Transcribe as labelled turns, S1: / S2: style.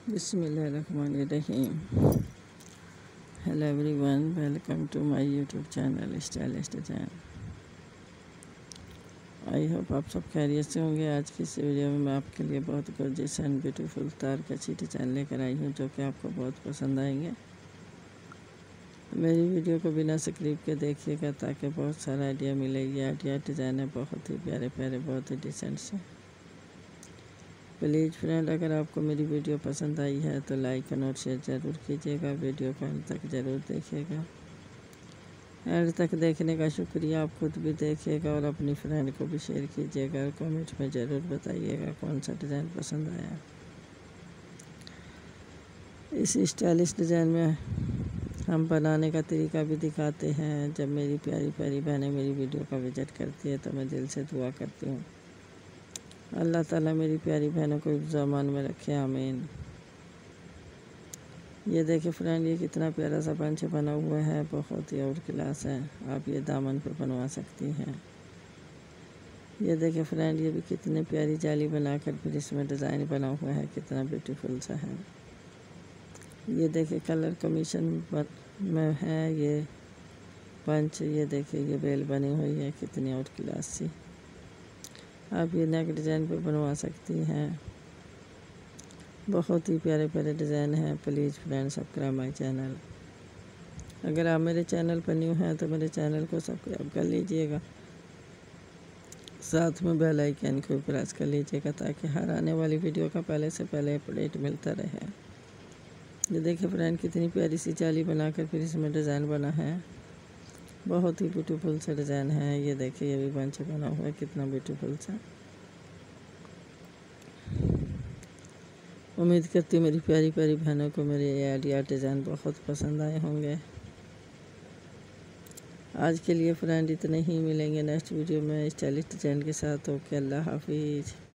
S1: बिस्मिल्लाहिर्रहमानिर्रहीम। Hello everyone, welcome to my YouTube channel stylish design. I hope आप सब खैरियत से होंगे। आज की इस वीडियो में मैं आपके लिए बहुत गॉर्जियस एंड ब्यूटीफुल तार कची डिज़ाइन लेकर आई हूँ, जो कि आपको बहुत पसंद आएंगे। मेरी वीडियो को बिना स्क्रिप्ट के देखिएगा ताकि बहुत सारा आइडिया मिले। ये आइडिया डिज़ाइन है बहुत ही प्यारे प्यारे, बहुत ही डिसेंट से। प्लीज़ फ्रेंड, अगर आपको मेरी वीडियो पसंद आई है तो लाइक और शेयर ज़रूर कीजिएगा। वीडियो को अंत तक ज़रूर देखिएगा। एंड तक देखने का शुक्रिया। आप खुद भी देखिएगा और अपनी फ्रेंड को भी शेयर कीजिएगा और कमेंट में ज़रूर बताइएगा कौन सा डिज़ाइन पसंद आया। इस स्टाइलिश डिज़ाइन में हम बनाने का तरीका भी दिखाते हैं। जब मेरी प्यारी प्यारी बहनें मेरी वीडियो का विजिट करती है तो मैं दिल से दुआ करती हूँ अल्लाह ताला मेरी प्यारी बहनों को ज़मान में रखे, आमीन। ये देखिए फ्रेंड, ये कितना प्यारा सा पंच बना हुआ है, बहुत ही और क्लास है। आप ये दामन पे बनवा सकती हैं। ये देखिए फ्रेंड, ये भी कितनी प्यारी जाली बनाकर फिर इसमें डिज़ाइन बना हुआ है, कितना ब्यूटीफुल सा है। ये देखिए कलर कमीशन में है ये पंच। ये देखिए ये बेल बनी हुई है, कितनी और क्लास सी। आप ये नेक डिज़ाइन पे बनवा सकती हैं। बहुत ही प्यारे प्यारे डिज़ाइन हैं। Please friend, subscribe my channel. अगर आप मेरे चैनल पर न्यू हैं तो मेरे चैनल को सब्सक्राइब कर लीजिएगा, साथ में बेल आइकन को प्रेस कर लीजिएगा ताकि हर आने वाली वीडियो का पहले से पहले अपडेट मिलता रहे। ये देखिए फ्रेंड, कितनी प्यारी सी जाली बनाकर फिर इसमें डिज़ाइन बना है, बहुत ही ब्यूटीफुल सा डिज़ाइन है। ये देखिए ये भी बंच बना हुआ है, कितना ब्यूटीफुल सा। उम्मीद करती हूँ मेरी प्यारी प्यारी बहनों को मेरे ये आइडिया डिज़ाइन बहुत पसंद आए होंगे। आज के लिए फ्रेंड इतने ही, मिलेंगे नेक्स्ट वीडियो में स्टाइलिश डिज़ाइन के साथ। ओके, अल्लाह हाफिज़।